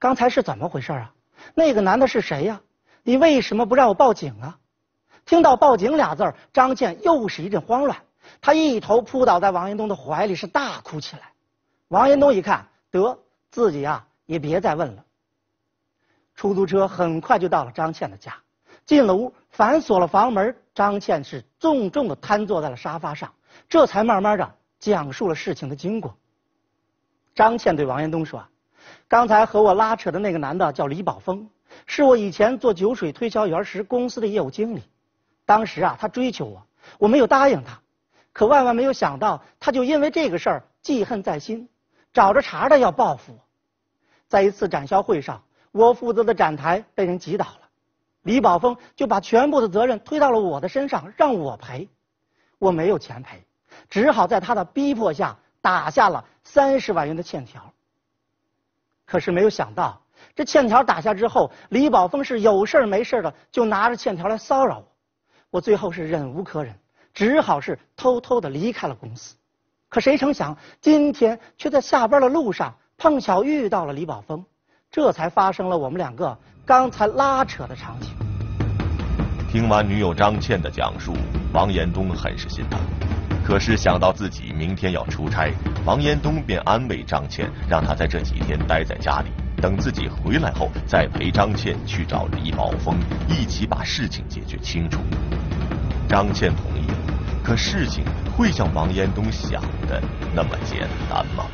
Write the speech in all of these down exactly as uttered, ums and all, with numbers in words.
刚才是怎么回事啊？那个男的是谁呀？你为什么不让我报警啊？”听到报警俩字儿，张倩又是一阵慌乱，她一头扑倒在王延东的怀里，是大哭起来。王延东一看，得自己啊也别再问了。出租车很快就到了张倩的家，进了屋，反锁了房门，张倩是重重的瘫坐在了沙发上，这才慢慢的讲述了事情的经过。张倩对王延东说：“刚才和我拉扯的那个男的叫李宝峰，是我以前做酒水推销员时公司的业务经理。当时啊，他追求我，我没有答应他，可万万没有想到，他就因为这个事儿记恨在心，找着茬的要报复我。在一次展销会上，我负责的展台被人挤倒了，李宝峰就把全部的责任推到了我的身上，让我赔。我没有钱赔，只好在他的逼迫下打下了三十万元的欠条。可是没有想到，这欠条打下之后，李宝峰是有事没事的就拿着欠条来骚扰我。我最后是忍无可忍，只好是偷偷的离开了公司。可谁成想，今天却在下班的路上碰巧遇到了李宝峰，这才发生了我们两个刚才拉扯的场景。” 听完女友张倩的讲述，王延东很是心疼。可是想到自己明天要出差，王延东便安慰张倩，让她在这几天待在家里，等自己回来后再陪张倩去找李宝峰，一起把事情解决清楚。张倩同意了，可事情会像王延东想的那么简单吗？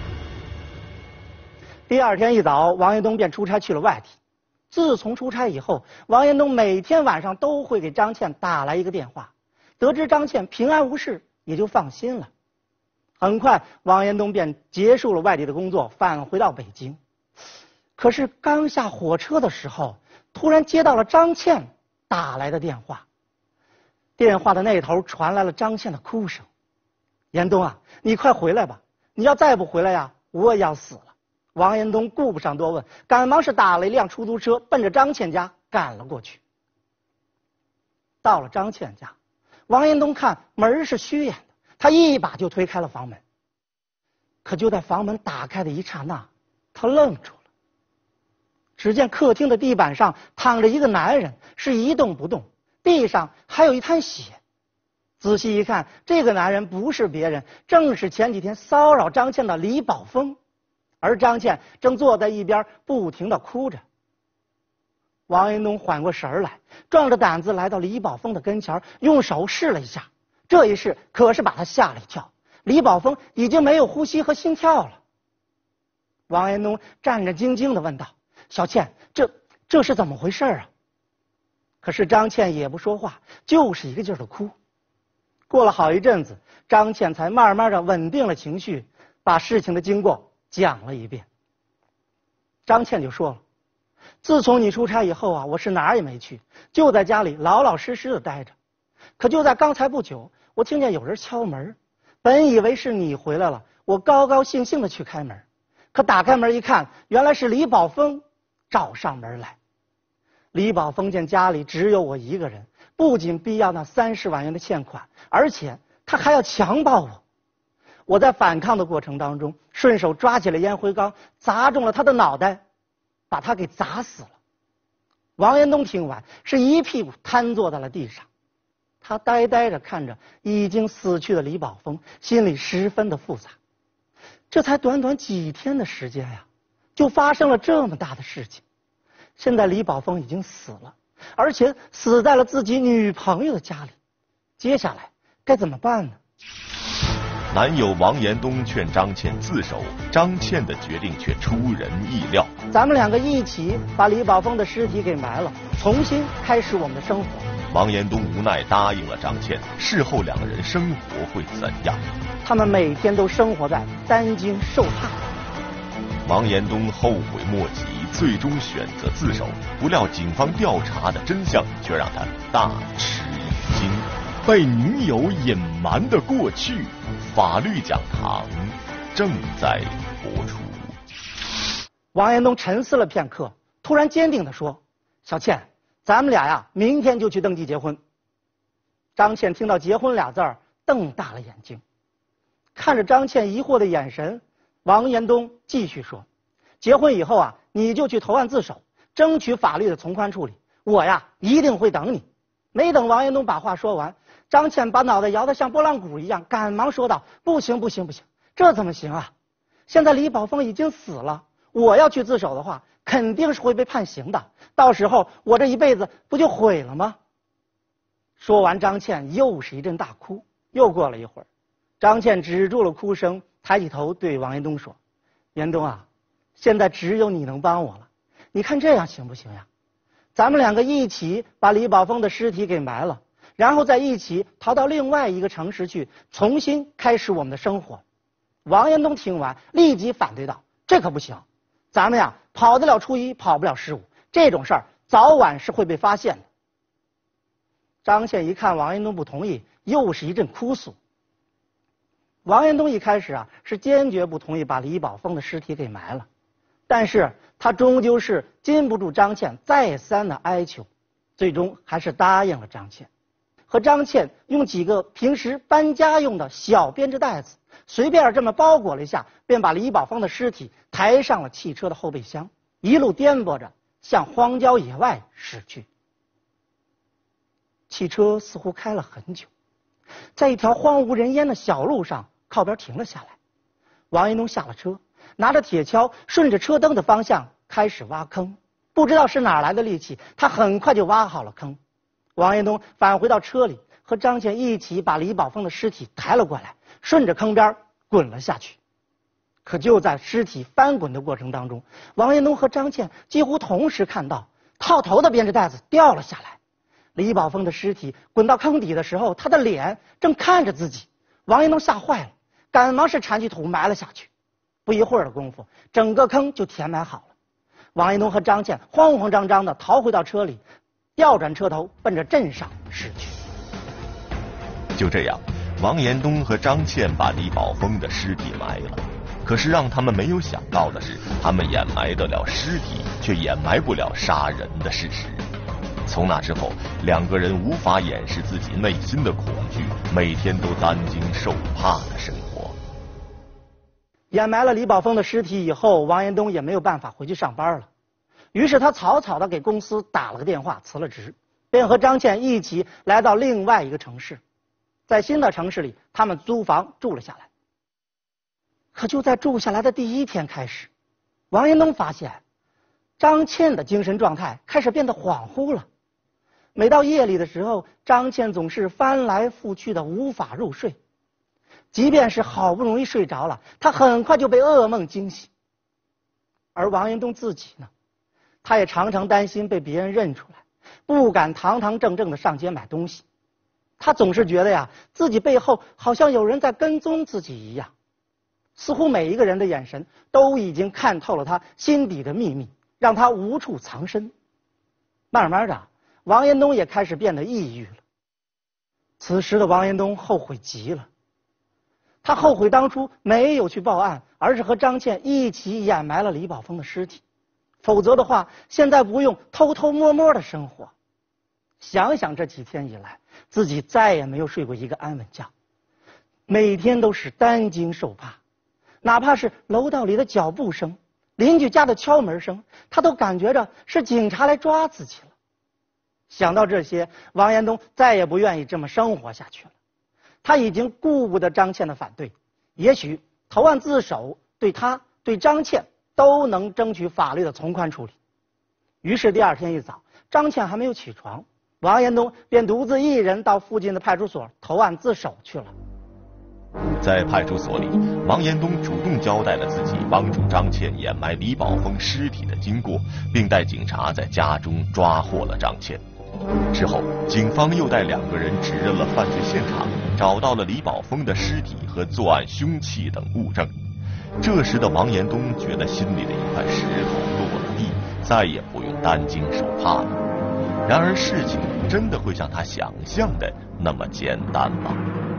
第二天一早，王延东便出差去了外地。自从出差以后，王延东每天晚上都会给张倩打来一个电话，得知张倩平安无事，也就放心了。很快，王延东便结束了外地的工作，返回到北京。可是刚下火车的时候，突然接到了张倩打来的电话。电话的那头传来了张倩的哭声：“延东啊，你快回来吧！你要再不回来呀，我也要死了。”王延东顾不上多问，赶忙是打了一辆出租车，奔着张倩家赶了过去。到了张倩家，王延东看门是虚掩的，他一把就推开了房门。可就在房门打开的一刹那，他愣住了。只见客厅的地板上躺着一个男人，是一动不动，地上还有一滩血。仔细一看，这个男人不是别人，正是前几天骚扰张倩的李宝峰。而张倩正坐在一边不停地哭着。王延东缓过神来，壮着胆子来到李宝峰的跟前，用手试了一下。这一试可是把他吓了一跳，李宝峰已经没有呼吸和心跳了。王延东战战兢兢地问道：“小倩，这这是怎么回事啊？”可是张倩也不说话，就是一个劲儿的哭。过了好一阵子，张倩才慢慢的稳定了情绪，把事情的经过讲了一遍。张倩就说了：“自从你出差以后啊，我是哪儿也没去，就在家里老老实实的待着。可就在刚才不久，我听见有人敲门，本以为是你回来了，我高高兴兴的去开门，可打开门一看，原来是李宝峰找上门来。李宝峰见家里只有我一个人，不仅逼要那三十万元的欠款，而且他还要强暴我。我在反抗的过程当中，顺手抓起了烟灰缸，砸中了他的脑袋，把他给砸死了。”王延东听完，是一屁股瘫坐在了地上，他呆呆地看着已经死去的李宝峰，心里十分的复杂。这才短短几天的时间呀，就发生了这么大的事情。现在李宝峰已经死了，而且死在了自己女朋友的家里，接下来该怎么办呢？ 男友王延东劝张倩自首，张倩的决定却出人意料。 咱们两个一起把李宝峰的尸体给埋了，重新开始我们的生活。 王延东无奈答应了张倩。事后两个人生活会怎样？ 他们每天都生活在担惊受怕。 王延东后悔莫及，最终选择自首。不料警方调查的真相却让他大吃一惊。被女友隐瞒的过去，法律讲堂正在播出。 王延东沉思了片刻，突然坚定地说：“小倩，咱们俩呀，明天就去登记结婚。”张倩听到结婚俩字儿，瞪大了眼睛。看着张倩疑惑的眼神，王延东继续说：“结婚以后啊， 你就去投案自首，争取法律的从宽处理。我呀，一定会等你。没等王延东把话说完，张倩把脑袋摇得像拨浪鼓一样，赶忙说道：“不行，不行，不行，这怎么行啊？现在李宝峰已经死了，我要去自首的话，肯定是会被判刑的。到时候我这一辈子不就毁了吗？”说完，张倩又是一阵大哭。又过了一会儿，张倩止住了哭声，抬起头对王延东说：“延东啊，现在只有你能帮我了。你看这样行不行呀？咱们两个一起把李宝峰的尸体给埋了，然后再一起逃到另外一个城市去，重新开始我们的生活。”王延东听完立即反对道：“这可不行，咱们呀跑得了初一，跑不了十五，这种事儿早晚是会被发现的。”张倩一看王延东不同意，又是一阵哭诉。王延东一开始啊是坚决不同意把李宝峰的尸体给埋了，但是他终究是禁不住张倩再三的哀求，最终还是答应了张倩。和张倩用几个平时搬家用的小编织袋子，随便这么包裹了一下，便把李宝峰的尸体抬上了汽车的后备箱，一路颠簸着向荒郊野外驶去。汽车似乎开了很久，在一条荒无人烟的小路上靠边停了下来。王延东下了车，拿着铁锹顺着车灯的方向开始挖坑。不知道是哪来的力气，他很快就挖好了坑。王延东返回到车里，和张倩一起把李宝峰的尸体抬了过来，顺着坑边滚了下去。可就在尸体翻滚的过程当中，王延东和张倩几乎同时看到套头的编织袋子掉了下来。李宝峰的尸体滚到坑底的时候，他的脸正看着自己。王延东吓坏了，赶忙是铲起土埋了下去。不一会儿的功夫，整个坑就填埋好了。王延东和张倩慌慌张张地逃回到车里，调转车头奔着镇上驶去。 就这样，王延东和张倩把李宝峰的尸体埋了。可是让他们没有想到的是，他们掩埋得了尸体，却掩埋不了杀人的事实。从那之后，两个人无法掩饰自己内心的恐惧，每天都担惊受怕的生活。 掩埋了李宝峰的尸体以后，王延东也没有办法回去上班了，于是他草草的给公司打了个电话，辞了职，便和张倩一起来到另外一个城市。在新的城市里，他们租房住了下来。可就在住下来的第一天开始，王延东发现张倩的精神状态开始变得恍惚了。每到夜里的时候，张倩总是翻来覆去的无法入睡，即便是好不容易睡着了，她很快就被噩梦惊醒。而王延东自己呢，他也常常担心被别人认出来，不敢堂堂正正的上街买东西。他总是觉得呀，自己背后好像有人在跟踪自己一样，似乎每一个人的眼神都已经看透了他心底的秘密，让他无处藏身。慢慢的，王延东也开始变得抑郁了。此时的王延东后悔极了，他后悔当初没有去报案，而是和张倩一起掩埋了李宝峰的尸体，否则的话，现在不用偷偷摸摸的生活。想想这几天以来，自己再也没有睡过一个安稳觉，每天都是担惊受怕，哪怕是楼道里的脚步声，邻居家的敲门声，他都感觉着是警察来抓自己了。想到这些，王延东再也不愿意这么生活下去了。他已经顾不得张倩的反对，也许投案自首对他对张倩都能争取法律的从宽处理。于是第二天一早，张倩还没有起床，王延东便独自一人到附近的派出所投案自首去了。 在派出所里，王延东主动交代了自己帮助张倩掩埋李宝峰尸体的经过，并带警察在家中抓获了张倩。之后，警方又带两个人指认了犯罪现场，找到了李宝峰的尸体和作案凶器等物证。这时的王延东觉得心里的一块石头落了地，再也不用担惊受怕了。然而事情真的会像他想象的那么简单吗？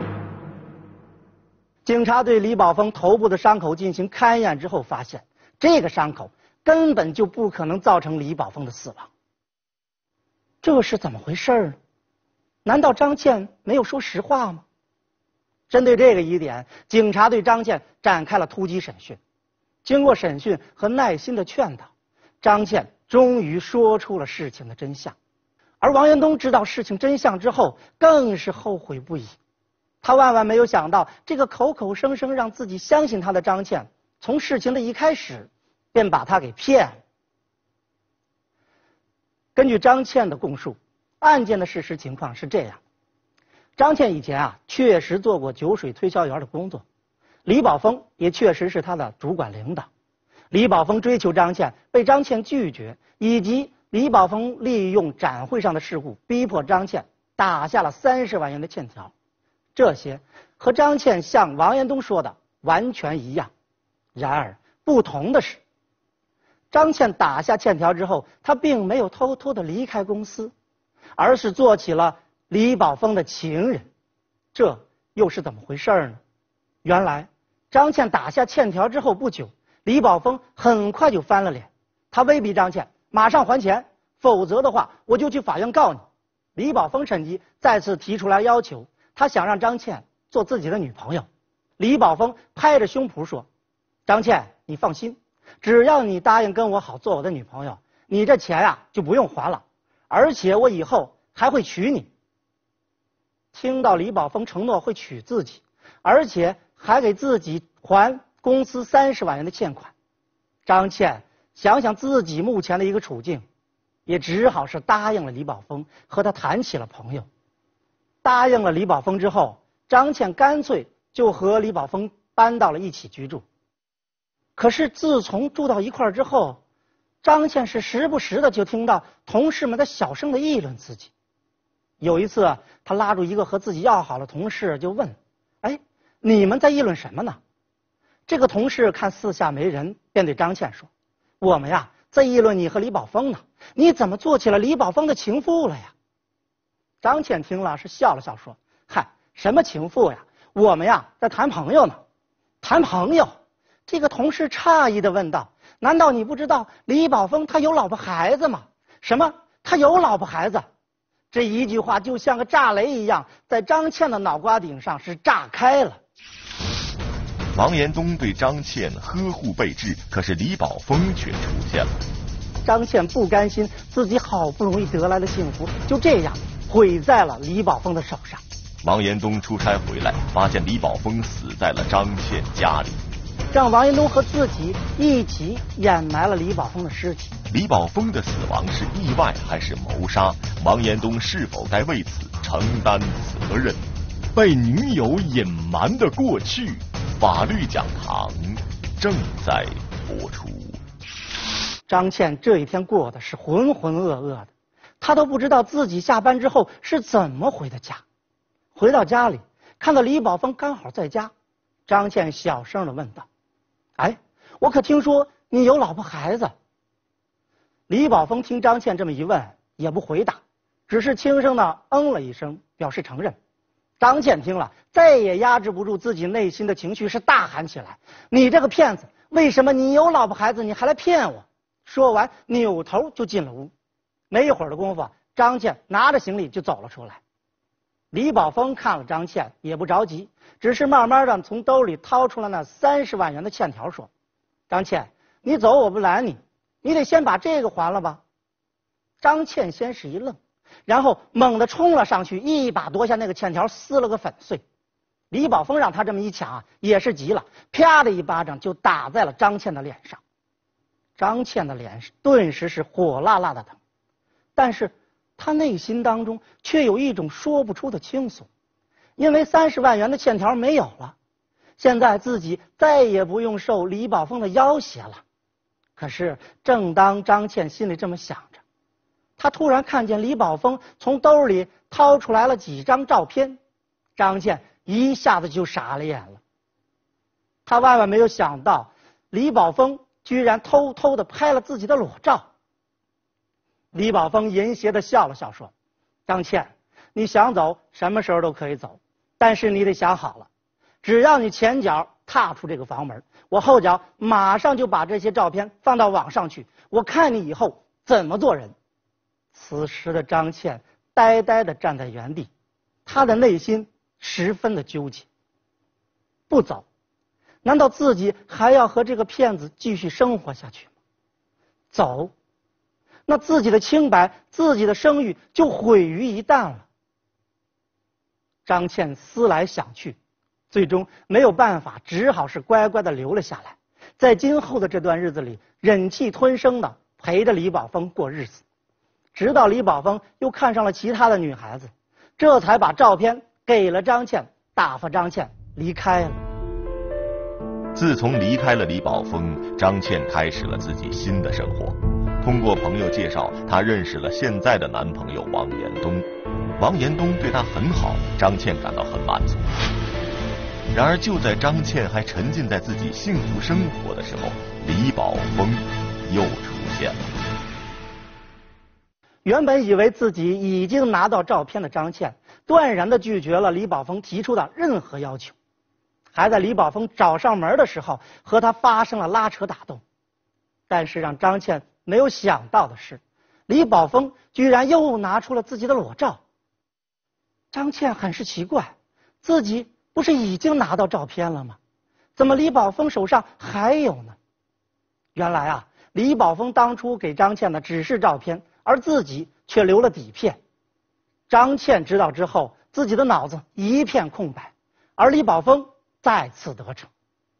警察对李宝峰头部的伤口进行勘验之后，发现这个伤口根本就不可能造成李宝峰的死亡。这是怎么回事呢？难道张倩没有说实话吗？针对这个疑点，警察对张倩展开了突击审讯。经过审讯和耐心的劝导， 张倩终于说出了事情的真相。而王延东知道事情真相之后，更是后悔不已。他万万没有想到，这个口口声声让自己相信他的张倩，从事情的一开始便把他给骗了。根据张倩的供述，案件的事实情况是这样：张倩以前啊确实做过酒水推销员的工作，李宝峰也确实是他的主管领导。李宝峰追求张倩，被张倩拒绝，以及李宝峰利用展会上的事故逼迫张倩打下了三十万元的欠条，这些和张倩向王延东说的完全一样。然而不同的是，张倩打下欠条之后，她并没有偷偷的离开公司，而是做起了李宝峰的情人。这又是怎么回事呢？原来张倩打下欠条之后不久，李宝峰很快就翻了脸，他威逼张倩马上还钱，否则的话我就去法院告你。李宝峰趁机再次提出来要求，他想让张倩做自己的女朋友。李宝峰拍着胸脯说：张倩，你放心，只要你答应跟我好做我的女朋友，你这钱啊就不用还了，而且我以后还会娶你。听到李宝峰承诺会娶自己，而且还给自己还公司三十万元的欠款，张倩想想自己目前的一个处境，也只好是答应了李宝峰，和他谈起了朋友。答应了李宝峰之后，张倩干脆就和李宝峰搬到了一起居住。可是自从住到一块儿之后，张倩是时不时的就听到同事们在小声的议论自己。有一次，他拉住一个和自己要好的同事就问：哎，你们在议论什么呢？这个同事看四下没人，便对张倩说：我们呀在议论你和李宝峰呢，你怎么做起了李宝峰的情妇了呀？张倩听了是笑了笑说：嗨，什么情妇呀，我们呀在谈朋友呢。谈朋友？这个同事诧异地问道：难道你不知道李宝峰他有老婆孩子吗？什么？他有老婆孩子？这一句话就像个炸雷一样，在张倩的脑瓜顶上是炸开了。 王延东对张倩呵护备至，可是李宝峰却出现了。 张倩不甘心自己好不容易得来的幸福就这样毁在了李宝峰的手上。 王延东出差回来，发现李宝峰死在了张倩家里， 让王延东和自己一起掩埋了李宝峰的尸体。 李宝峰的死亡是意外还是谋杀？王延东是否该为此承担责任？被女友隐瞒的过去，法律讲堂正在播出。 张倩这一天过得是浑浑噩噩的，她都不知道自己下班之后是怎么回的家。回到家里，看到李宝峰刚好在家，张倩小声地问道：哎，我可听说你有老婆孩子？李宝峰听张倩这么一问，也不回答，只是轻声地嗯了一声，表示承认。张倩听了，再也压制不住自己内心的情绪，是大喊起来：你这个骗子，为什么你有老婆孩子你还来骗我？说完扭头就进了屋。没一会儿的功夫，张倩拿着行李就走了出来。李宝峰看了张倩也不着急，只是慢慢的从兜里掏出了那三十万元的欠条，说：张倩，你走我不拦你，你得先把这个还了吧。张倩先是一愣，然后猛地冲了上去，一把夺下那个欠条，撕了个粉碎。李宝峰让他这么一抢啊，也是急了，啪的一巴掌就打在了张倩的脸上。张倩的脸顿时是火辣辣的疼，但是他内心当中却有一种说不出的轻松，因为三十万元的欠条没有了，现在自己再也不用受李宝峰的要挟了。可是正当张倩心里这么想着，他突然看见李宝峰从兜里掏出来了几张照片，张倩一下子就傻了眼了。他万万没有想到，李宝峰居然偷偷的拍了自己的裸照。李宝峰淫邪的笑了笑说：张倩，你想走什么时候都可以走，但是你得想好了，只要你前脚踏出这个房门，我后脚马上就把这些照片放到网上去，我看你以后怎么做人。此时的张倩呆呆地站在原地，她的内心十分的纠结。不走，难道自己还要和这个骗子继续生活下去吗？ 走，那自己的清白、自己的声誉就毁于一旦了。张倩思来想去，最终没有办法，只好是乖乖的留了下来，在今后的这段日子里，忍气吞声的陪着李宝峰过日子，直到李宝峰又看上了其他的女孩子，这才把照片给了张倩，打发张倩离开了。 自从离开了李宝峰，张倩开始了自己新的生活。通过朋友介绍，她认识了现在的男朋友王延东。王延东对她很好，张倩感到很满足。然而就在张倩还沉浸在自己幸福生活的时候，李宝峰又出现了。 原本以为自己已经拿到照片的张倩，断然地拒绝了李宝峰提出的任何要求，还在李宝峰找上门的时候和他发生了拉扯打斗。但是让张倩没有想到的是，李宝峰居然又拿出了自己的裸照。张倩很是奇怪，自己不是已经拿到照片了吗？怎么李宝峰手上还有呢？原来啊，李宝峰当初给张倩的只是照片，而自己却留了底片。张倩知道之后，自己的脑子一片空白，而李宝峰再次得逞。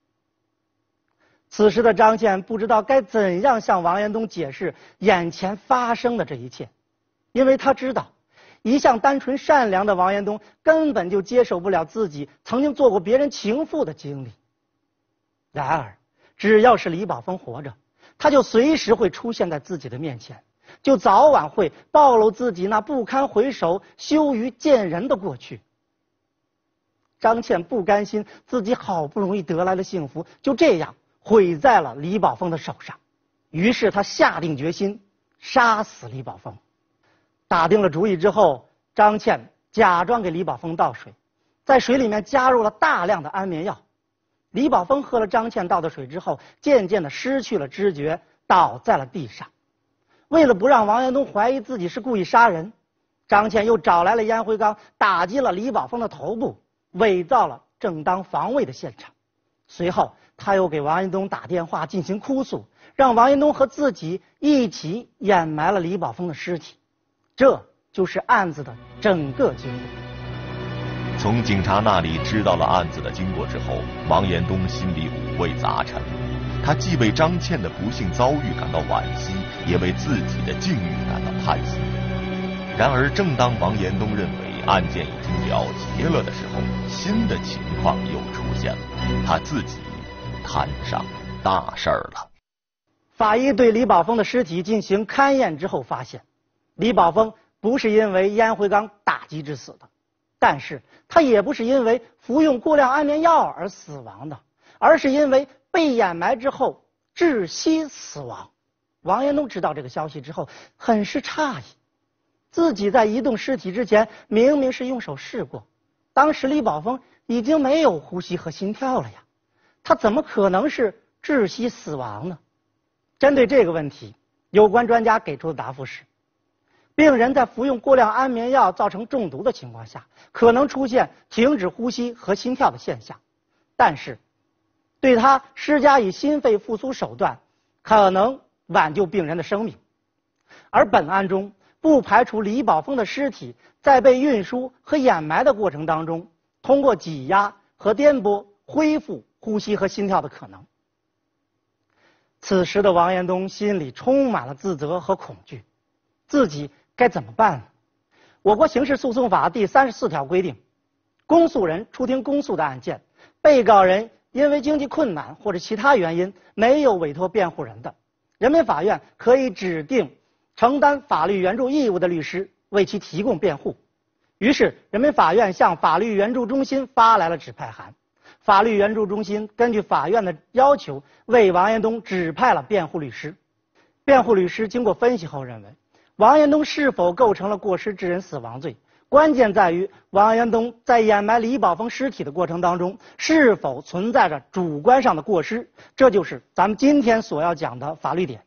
此时的张倩不知道该怎样向王延东解释眼前发生的这一切，因为她知道一向单纯善良的王延东根本就接受不了自己曾经做过别人情妇的经历。然而只要是李宝峰活着，他就随时会出现在自己的面前，就早晚会暴露自己那不堪回首、羞于见人的过去。张倩不甘心自己好不容易得来的幸福就这样毁在了李宝峰的手上，于是他下定决心杀死李宝峰。打定了主意之后，张倩假装给李宝峰倒水，在水里面加入了大量的安眠药。李宝峰喝了张倩倒的水之后，渐渐的失去了知觉，倒在了地上。为了不让王延东怀疑自己是故意杀人，张倩又找来了烟灰缸，打击了李宝峰的头部，伪造了正当防卫的现场。随后他又给王延东打电话进行哭诉，让王延东和自己一起掩埋了李宝峰的尸体。这就是案子的整个经过。 从警察那里知道了案子的经过之后，王延东心里五味杂陈。他既为张倩的不幸遭遇感到惋惜，也为自己的境遇感到叹息。然而正当王延东认为案件已经了结了的时候，新的情况又出现了，他自己摊上大事儿了。 法医对李宝峰的尸体进行勘验之后发现，李宝峰不是因为烟灰缸打击致死的，但是他也不是因为服用过量安眠药而死亡的，而是因为被掩埋之后窒息死亡。王延东知道这个消息之后很是诧异，自己在移动尸体之前明明是用手试过，当时李宝峰已经没有呼吸和心跳了呀，他怎么可能是窒息死亡呢？针对这个问题，有关专家给出的答复是，病人在服用过量安眠药造成中毒的情况下，可能出现停止呼吸和心跳的现象，但是对他施加以心肺复苏手段，可能挽救病人的生命。而本案中不排除李宝峰的尸体在被运输和掩埋的过程当中，通过挤压和颠簸恢复呼吸和心跳的可能。此时的王延东心里充满了自责和恐惧，自己该怎么办呢？我国刑事诉讼法第三十四条规定，公诉人出庭公诉的案件，被告人因为经济困难或者其他原因没有委托辩护人的，人民法院可以指定承担法律援助义务的律师为其提供辩护。于是人民法院向法律援助中心发来了指派函，法律援助中心根据法院的要求为王延东指派了辩护律师。辩护律师经过分析后认为，王延东是否构成了过失致人死亡罪，关键在于王延东在掩埋李宝峰尸体的过程当中是否存在着主观上的过失，这就是咱们今天所要讲的法律点。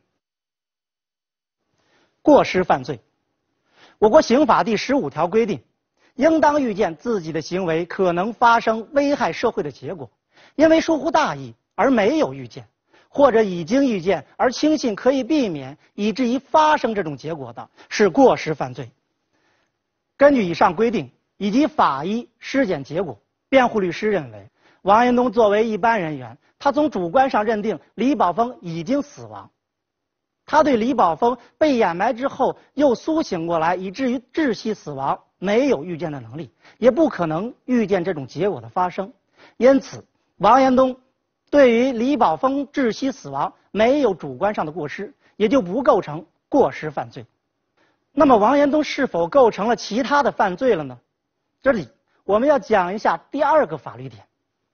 过失犯罪，我国刑法第十五条规定，应当预见自己的行为可能发生危害社会的结果，因为疏忽大意而没有预见， 或者已经预见而轻信可以避免，以至于发生这种结果的，是过失犯罪。根据以上规定以及法医尸检结果，辩护律师认为，王延东作为一般人员，他从主观上认定李宝峰已经死亡，他对李宝峰被掩埋之后又苏醒过来以至于窒息死亡没有预见的能力，也不可能预见这种结果的发生。因此，王延东对于李宝峰窒息死亡没有主观上的过失，也就不构成过失犯罪。那么王延东是否构成了其他的犯罪了呢？这里我们要讲一下第二个法律点，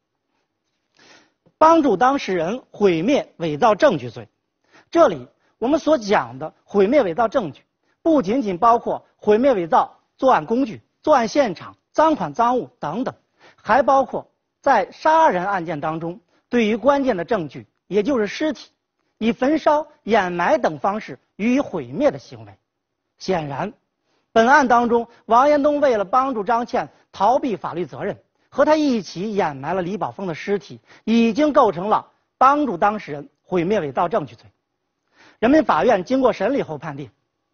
帮助当事人毁灭伪造证据罪。这里我们所讲的毁灭伪造证据，不仅仅包括毁灭伪造作案工具、作案现场、赃款赃物等等，还包括在杀人案件当中对于关键的证据，也就是尸体，以焚烧、掩埋等方式予以毁灭的行为。显然，本案当中，王延东为了帮助张倩逃避法律责任，和他一起掩埋了李宝峰的尸体，已经构成了帮助当事人毁灭伪造证据罪。人民法院经过审理后判定，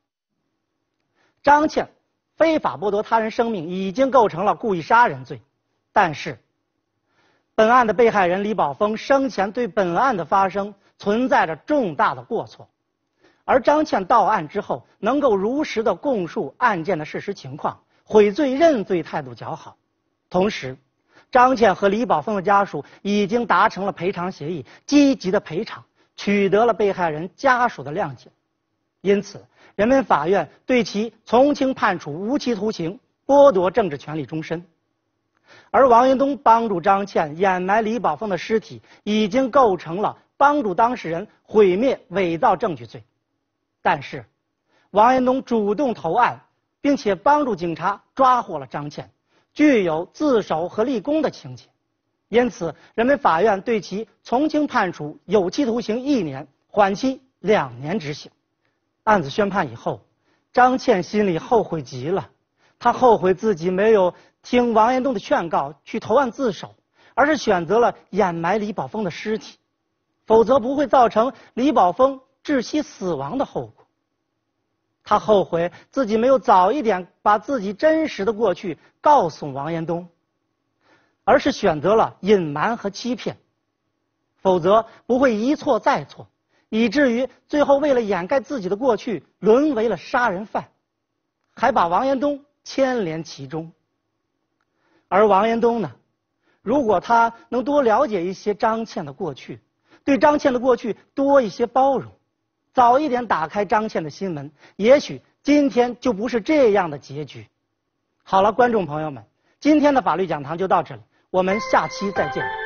张倩非法剥夺他人生命已经构成了故意杀人罪，但是本案的被害人李宝峰生前对本案的发生存在着重大的过错，而张倩到案之后能够如实的供述案件的事实情况，悔罪认罪态度较好。同时，张倩和李宝峰的家属已经达成了赔偿协议，积极的赔偿，取得了被害人家属的谅解。因此，人民法院对其从轻判处无期徒刑，剥夺政治权利终身。而王延东帮助张倩掩埋李宝峰的尸体，已经构成了帮助当事人毁灭伪造证据罪。但是，王延东主动投案，并且帮助警察抓获了张倩，具有自首和立功的情节，因此，人民法院对其从轻判处有期徒刑一年，缓期两年执行。案子宣判以后，张倩心里后悔极了，她后悔自己没有听王延东的劝告去投案自首，而是选择了掩埋李宝峰的尸体，否则不会造成李宝峰窒息死亡的后果。他后悔自己没有早一点把自己真实的过去告诉王延东，而是选择了隐瞒和欺骗，否则不会一错再错，以至于最后为了掩盖自己的过去，沦为了杀人犯，还把王延东牵连其中。而王延东呢，如果他能多了解一些张倩的过去，对张倩的过去多一些包容，早一点打开张倩的心门，也许今天就不是这样的结局。好了，观众朋友们，今天的法律讲堂就到这里，我们下期再见。